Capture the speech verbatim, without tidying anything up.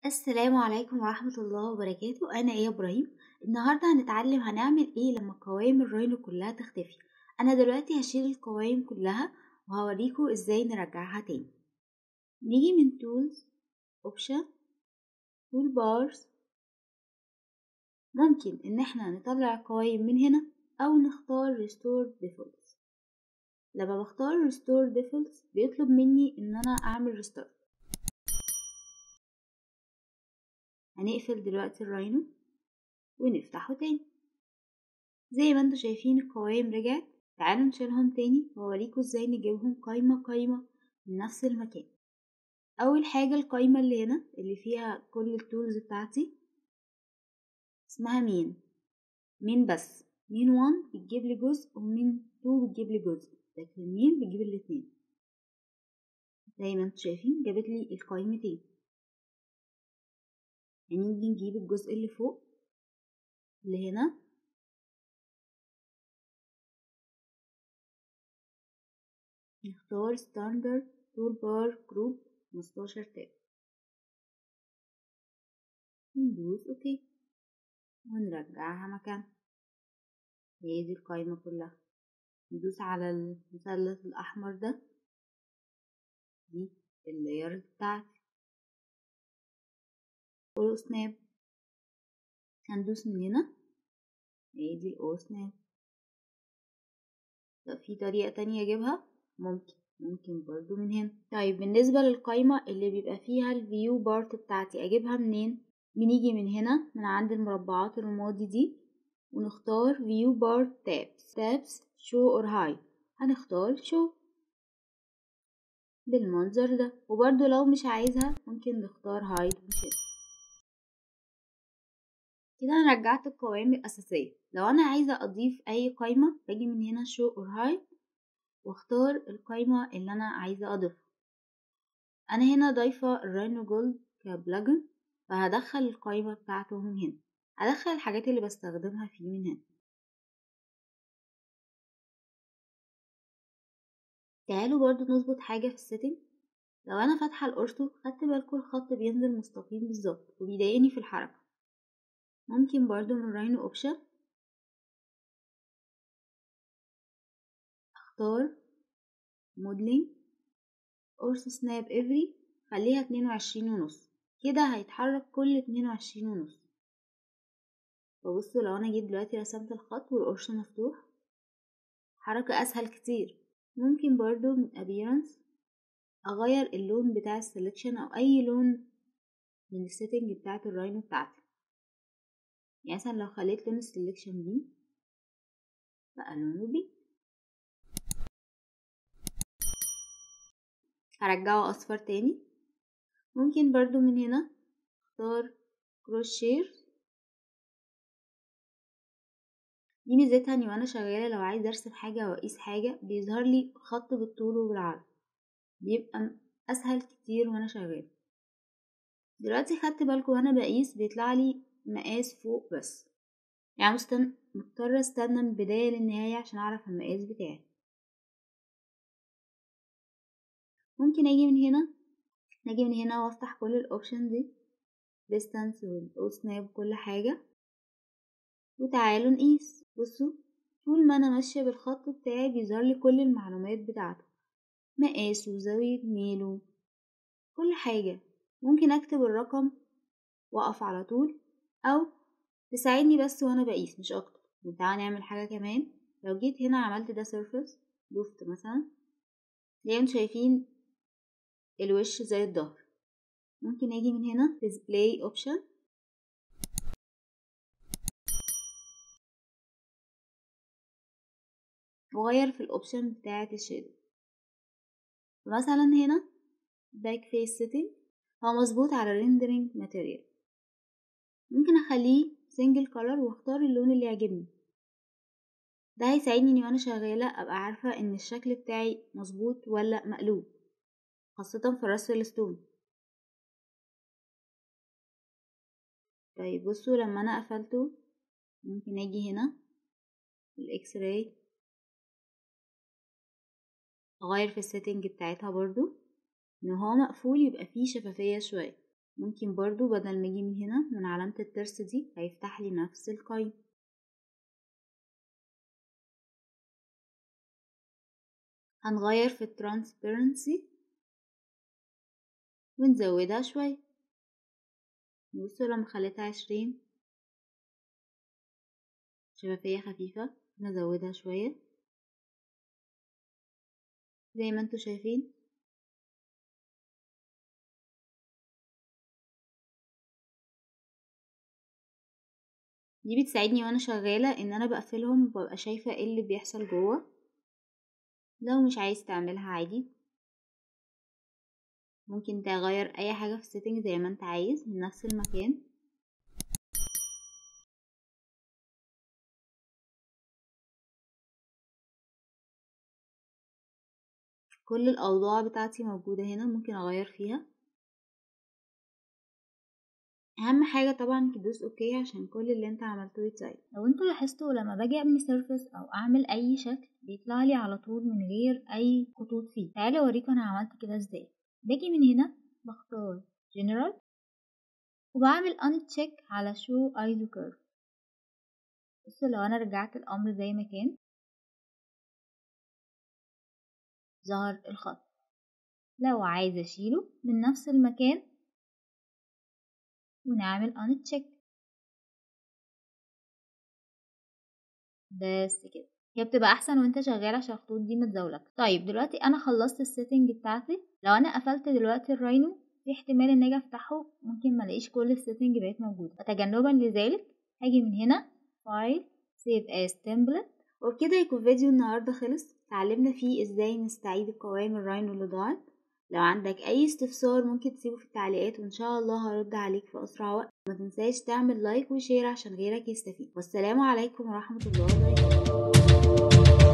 السلام عليكم ورحمة الله وبركاته. أنا إيه إبراهيم. النهاردة هنتعلم هنعمل إيه لما قوائم الراينو كلها تختفي. أنا دلوقتي هشيل القوائم كلها وهوريكم إزاي نرجعها تاني. نيجي من Tools Option toolbars. ممكن إن احنا نطلع القوائم من هنا أو نختار Restore Defaults. لما بختار Restore Defaults بيطلب مني إن أنا أعمل Restart. هنقفل دلوقتي الراينو ونفتحه تاني. زي ما انتوا شايفين القوائم رجعت. تعالوا نشيلهم تاني وأوريكم ازاي نجيبهم قايمة قايمة من نفس المكان. أول حاجة القايمة اللي هنا اللي فيها كل التولز بتاعتي اسمها مين مين بس مين واحد بتجيب لي جزء ومين اتنين بتجيب لي جزء، لكن مين بتجيب الاتنين. زي ما انتوا شايفين جابت لي القايمتين. هنيجي نجيب الجزء اللي فوق اللي هنا، نختار ستاندرد تول بار جروب خمستاشر تاب، ندوس اوكي ونرجعها مكانها. هي دي القايمة كلها. ندوس على المثلث الأحمر ده، دي اللاير بتاعتي. أو سناب هندوس من هنا، هي دي الأو سناب. طب في طريقة تانية أجيبها؟ ممكن ممكن برضو من هنا. طيب بالنسبة للقايمة اللي بيبقى فيها الفيو بارت بتاعتي أجيبها منين؟ بنيجي من هنا من عند المربعات الرمادي دي ونختار view bar tabs tabs show or hide. هنختار show بالمنظر ده، وبرضو لو مش عايزها ممكن نختار hide ونشيل. كده انا رجعت القوائم الأساسية. لو انا عايزة اضيف اي قايمة باجي من هنا show or hide واختار القايمة اللي انا عايزة اضيفها. انا هنا ضايفة الراينو جولد كبلجن، فهدخل القايمة بتاعته من هنا. هدخل الحاجات اللي بستخدمها فيه من هنا. تعالوا برضو نظبط حاجة في السيتنج. لو انا فاتحة الأورثو خدت بالكم الخط بينزل مستقيم بالظبط وبيضايقني في الحركة. ممكن برضو من راينو اوبشن اختار موديلنج أورثو سناب افري، خليها اتنين وعشرين ونص. كده هيتحرك كل اتنين وعشرين ونص. فبصوا لو انا جيت دلوقتي رسمت الخط والقرش مفتوح، حركة اسهل كتير. ممكن برضو من appearance اغير اللون بتاع السلكشن او اي لون من السيتنج بتاعت الراينو بتاعتي. يعني مثلا لو خليت لون السلكشن بي بقى لونه بي، هرجعه اصفر تاني. ممكن برضو من هنا اختار كروس شير. دي ميزتها اني وانا شغالة لو عايزة ارسم حاجة او اقيس حاجة بيظهر لي خط بالطول وبالعرض، بيبقى اسهل كتير وانا شغالة. دلوقتي خدت بالكم وانا بقيس بيطلع لي مقاس فوق بس، يعني مستن... مضطرة استنى من البداية للنهاية عشان اعرف المقاس بتاعي. ممكن اجي من هنا نجي من هنا وافتح كل الاوبشن دي، distance والاو سناب كل حاجة، وتعالوا نقيس. بصوا طول ما انا ماشية بالخط بتاعي بيظهر لي كل المعلومات بتاعته، مقاسه وزاوية ميله كل حاجة. ممكن اكتب الرقم واقف على طول او تساعدني بس وانا بقيس مش اكتر. تعالى نعمل حاجة كمان. لو جيت هنا عملت ده سيرفس لوفت مثلا، زي ما شايفين الوش زي الظهر. ممكن اجي من هنا display option واغير في الاوبشن بتاعة الشادو. مثلا هنا back face setting هو مظبوط على rendering material، ممكن اخليه single color واختار اللون اللي يعجبني. ده هيساعدني اني وانا شغالة ابقى عارفة ان الشكل بتاعي مظبوط ولا مقلوب، خاصة في رسم الستون. طيب بصوا لما انا قفلته ممكن اجي هنا الاكس راي اغير في السيتنج بتاعتها برضو ان هو مقفول يبقى فيه شفافية شوية. ممكن برضو بدل ما اجي من هنا من علامة الترس دي هيفتح لي نفس القايمة. هنغير في الترانسبيرنسي ونزودها شوية. بصوا لما خليتها عشرين شفافية خفيفة نزودها شوية زي ما انتوا شايفين. دي بتساعدني وانا شغالة ان انا بقفلهم وببقى شايفة ايه اللي بيحصل جوه. لو مش عايز تعملها عادي ممكن تغير اي حاجة في السيتنج زي ما انت عايز من نفس المكان. كل الاوضاع بتاعتي موجودة هنا ممكن اغير فيها. اهم حاجة طبعا تدوس اوكي عشان كل اللي انت عملته يتسيب. لو انتوا لاحظتوا لما باجي ابني سيرفس او اعمل اي شكل بيطلع لي على طول من غير اي خطوط فيه. تعالوا اوريكم انا عملت كده ازاي. باجي من هنا بختار جنرال وبعمل uncheck على show iso curve. بصوا لو انا رجعت الامر زي ما كان ظهر الخط. لو عايزة اشيله من نفس المكان ونعمل uncheck بس كده. هي بتبقى احسن وانت شغال عشان الخطوط دي متزاولك. طيب دلوقتي انا خلصت السيتنج بتاعتي. لو انا قفلت دلوقتي الراينو في احتمال ان اجي افتحه ممكن ملاقيش كل السيتنج بقت موجوده. فتجنبا لذلك هاجي من هنا فايل سيف از تمبلت. وبكده يكون فيديو النهارده خلص. اتعلمنا فيه ازاي نستعيد القوائم الراينو اللي ضاعت. لو عندك اي استفسار ممكن تسيبه في التعليقات وان شاء الله هرد عليك في اسرع وقت. ما تنساش تعمل لايك وشير عشان غيرك يستفيد. والسلام عليكم ورحمة الله وبركاته.